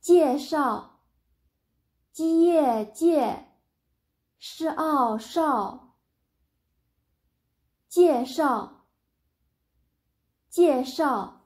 介绍，基业介，是奥少，介绍，介绍。